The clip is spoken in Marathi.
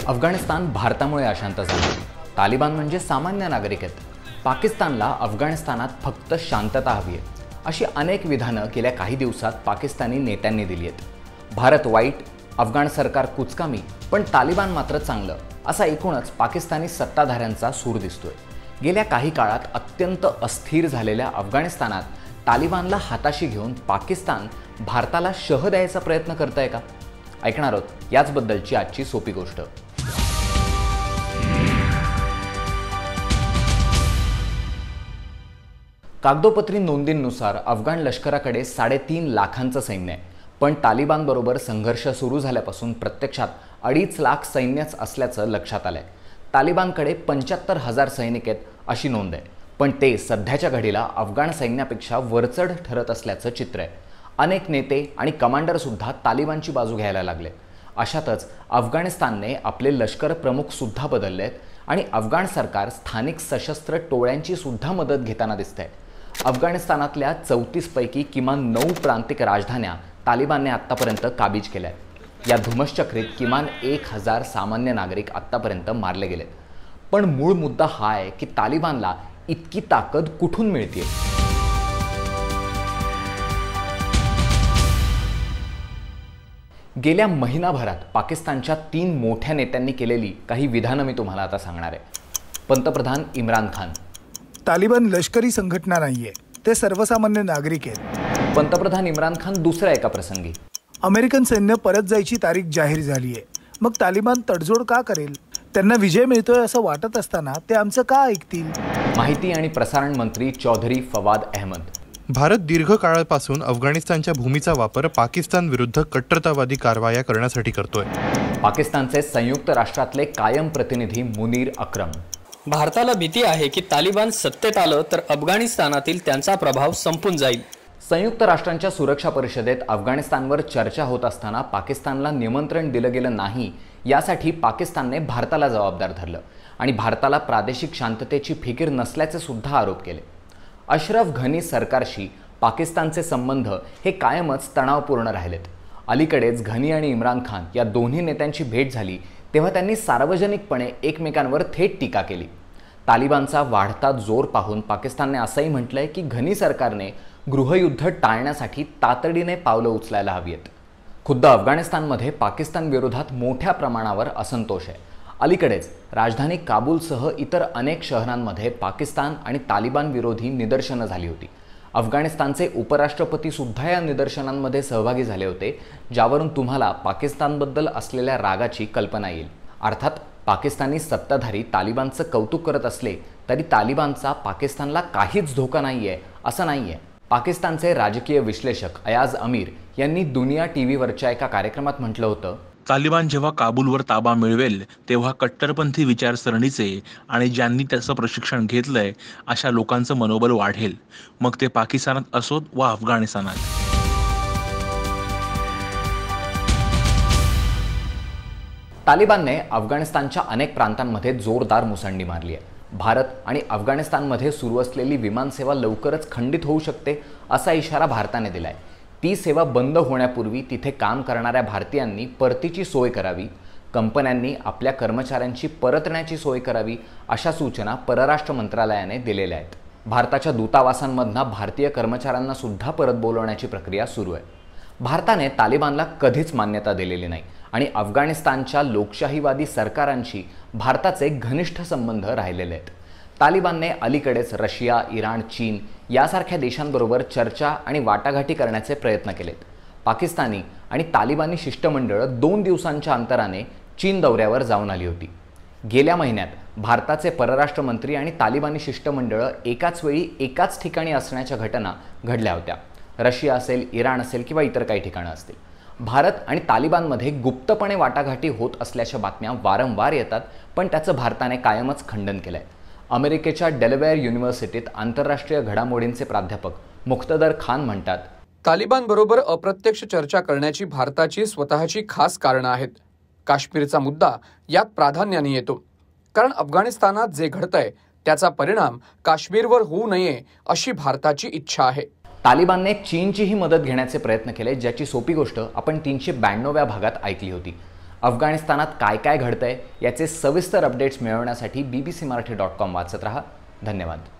अफगाणिस्तान भारतामुळे अशांत झाले। तालिबान म्हणजे सामान्य नागरिक आहेत। पाकिस्तानला अफगाणिस्तानात फक्त शांतता हवी आहे अशी अनेक विधानं गेल्या काही दिवसात पाकिस्तानी नेत्यांनी दिली आहेत। भारत वाईट, अफगाण सरकार कुचकामी, पण तालिबान मात्र चांगलं, असा एकूणच पाकिस्तानी सत्ताधाऱ्यांचा सूर दिसतोय। गेल्या काही काळात अत्यंत अस्थिर झालेल्या अफगाणिस्तानात तालिबानला हाताशी घेऊन पाकिस्तान भारताला शह द्यायचा प्रयत्न करतंय का? ऐकणार आहोत याचबद्दलची आजची सोपी गोष्ट। कागदोपत्री नोंदींनुसार अफगाण लष्कराकडे 3.5 लाखांचं सैन्य आहे, पण तालिबान बरोबर संघर्ष सुरू झाल्यापासून प्रत्यक्षात 2.5 लाख सैन्यच असल्याचं लक्षात आलंय। तालिबानकडे 75,000 सैनिक आहेत अशी नोंद आहे, पण ते सध्याच्या घडीला अफगाण सैन्यापेक्षा वरचढ ठरत असल्याचं चित्र आहे। अनेक नेते आणि कमांडर सुद्धा तालिबानची बाजू घ्यायला लागले। अशातच अफगाणिस्तानने आपले लष्कर प्रमुख सुद्धा बदललेत आणि अफगाण सरकार स्थानिक सशस्त्र टोळ्यांची सुद्धा मदत घेताना दिसतंय। अफगाणिस्तानातल्या 34 पैकी किमान 9 प्रांतिक राजधान्या तालिबानने आत्तापर्यंत काबीज केल्या आहेत। या धुमश्चक्रीत किमान 1000 सामान्य नागरिक आत्तापर्यंत मारले गेलेत। पण मूळ मुद्दा हा आहे की तालिबानला इतकी ताकद कुठून मिळते? गेल्या महिनाभरात पाकिस्तानच्या 3 मोठ्या नेत्यांनी केलेली काही विधानं मी तुम्हाला आता सांगणार आहे। पंतप्रधान इम्रान खान, तालिबान लष्करी संघटना नाहीये, ते सर्वसामान्य नागरिक आहेत। पंतप्रधान इम्रान खान दुसऱ्या एका प्रसंगी, अमेरिकन सैन्य परत जायची तारीख जाहीर झाली आहे, मग तालिबान तडजोड का करेल? त्यांना विजय मिळतोय असं वाटत असताना ते आमचं का ऐकतील? माहिती आणि प्रसारण मंत्री चौधरी फवाद अहमद, भारत दीर्घकाळापासून अफगाणिस्तानच्या भूमीचा वापर पाकिस्तान विरुद्ध कट्टरतावादी कारवाया करण्यासाठी करतोय। पाकिस्तानचे संयुक्त राष्ट्रातले कायम प्रतिनिधी मुनीर अक्रम, भारताला भीती आहे की तालिबान सत्तेत आलं तर अफगाणिस्तानातील त्यांचा प्रभाव संपून जाईल। संयुक्त राष्ट्रांच्या सुरक्षा परिषदेत अफगाणिस्तानवर चर्चा होत असताना पाकिस्तानला निमंत्रण दिलं गेलं नाही, यासाठी पाकिस्तानने भारताला जबाबदार धरलं आणि भारताला प्रादेशिक शांततेची फिकीर नसल्याचे सुद्धा आरोप केले। अशरफ घनी सरकारशी पाकिस्तानचे संबंध हे कायमच तणावपूर्ण राहिलेत। अलीकडेच घनी आणि इम्रान खान या दोन्ही नेत्यांची भेट झाली तेव्हा त्यांनी सार्वजनिकपणे एकमेकांवर थेट टीका केली। तालिबानचा वाढता जोर पाहून पाकिस्तानने असंही म्हटलंय की घनी सरकारने गृहयुद्ध टाळण्यासाठी तातडीने पावलं उचलायला हवी आहेत। खुद्द अफगाणिस्तानमध्ये पाकिस्तान विरोधात मोठ्या प्रमाणावर असंतोष आहे। अलीकडेच राजधानी काबूलसह इतर अनेक शहरांमध्ये पाकिस्तान आणि तालिबान विरोधी निदर्शनं झाली होती। अफगाणिस्तानचे उपराष्ट्रपती सुद्धा या निदर्शनांमध्ये सहभागी झाले होते, ज्यावरून तुम्हाला पाकिस्तानबद्दल असलेल्या रागाची कल्पना येईल। अर्थात पाकिस्तानी सत्ताधारी तालिबानचं कौतुक करत असले तरी तालिबानचा पाकिस्तानला काहीच धोका नाहीये असं नाहीये। पाकिस्तानचे राजकीय विश्लेषक अयाज अमीर यांनी दुनिया टीव्हीवरच्या एका कार्यक्रमात म्हटलं होतं, तालिबान जेव्हा काबूलवर ताबा मिळवेल तेव्हा कट्टरपंथी विचारसरणीचे आणि ज्यांनी त्याचं प्रशिक्षण घेतलंय अशा लोकांचं मनोबल वाढेल, मग ते पाकिस्तानात असोत वा अफगाणिस्तानात। तालिबानने अफगाणिस्तानच्या अनेक प्रांतांमध्ये जोरदार मुसंडी मारली आहे। भारत आणि अफगाणिस्तानमध्ये सुरू असलेली विमानसेवा लवकरच खंडित होऊ शकते असा इशारा भारताने दिलाय। ती सेवा बंद होण्यापूर्वी तिथे काम करणाऱ्या भारतीयांनी परतीची सोय करावी, कंपन्यांनी आपल्या कर्मचाऱ्यांची परतण्याची सोय करावी, अशा सूचना परराष्ट्र मंत्रालयाने दिलेल्या आहेत। भारताच्या दूतावासांमधना भारतीय कर्मचाऱ्यांना सुद्धा परत बोलवण्याची प्रक्रिया सुरू आहे। भारताने तालिबानला कधीच मान्यता दिलेली नाही आणि अफगाणिस्तानच्या लोकशाहीवादी सरकारांशी भारताचे घनिष्ठ संबंध राहिलेले आहेत। तालिबानने अलीकडेच रशिया, इराण, चीन यासारख्या देशांबरोबर चर्चा आणि वाटाघाटी करण्याचे प्रयत्न केलेत। पाकिस्तानी आणि तालिबानी शिष्टमंडळं 2 दिवसांच्या अंतराने चीन दौऱ्यावर जाऊन आली होती। गेल्या महिन्यात भारताचे परराष्ट्र मंत्री आणि तालिबानी शिष्टमंडळं एकाच वेळी एकाच ठिकाणी असण्याच्या घटना घडल्या होत्या। रशिया असेल, इराण असेल किंवा इतर काही ठिकाणं असतील। भारत आणि तालिबानमध्ये गुप्तपणे वाटाघाटी होत असल्याच्या बातम्या वारंवार येतात, पण त्याचं भारताने कायमच खंडन केलंय। अमेरिकेच्या डेलवेअर युनिव्हर्सिटीत आंतरराष्ट्रीय घडामोडींचे प्राध्यापक मुख्तदर खान म्हणतात, तालिबान बरोबर अप्रत्यक्ष चर्चा करण्याची भारताची स्वतःची खास कारणं आहेत। काश्मीरचा मुद्दा यात प्राधान्याने येतो, कारण अफगाणिस्तानात जे घडतंय त्याचा परिणाम काश्मीरवर होऊ नये अशी भारताची इच्छा आहे। तालिबानने चीनचीही मदत घेण्याचे प्रयत्न केले, ज्याची सोपी गोष्ट आपण 392व्या भागात ऐकली होती। अफगाणिस्तानात काय काय घडतंय याचे सविस्तर अपडेट्स मिळवण्यासाठी bbcmarathi.com वाचत रहा. धन्यवाद.